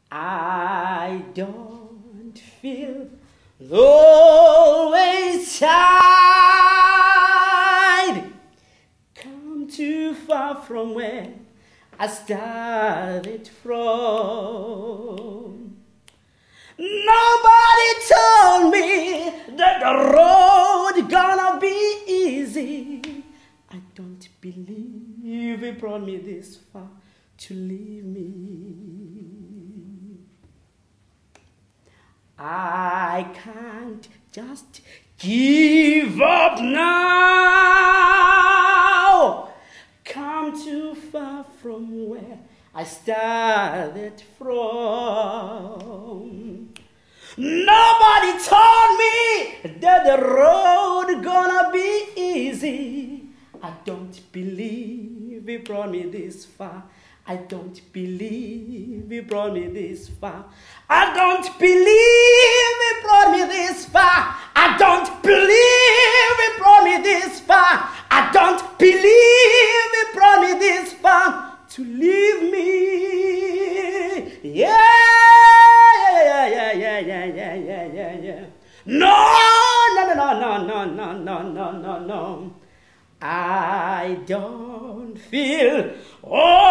I don't feel always tired. Come too far from where I started from. Nobody told me that the road gonna be easy. I don't believe it brought me this far to leave me. I can't just give up now. Come too far from where I started from. Nobody told me that the road gonna be easy. I don't believe it brought me this far. I don't believe it brought me this far. I don't believe it brought me this far. I don't believe it brought me this far. I don't believe it brought me this far to leave me. Yeah. No. I don't feel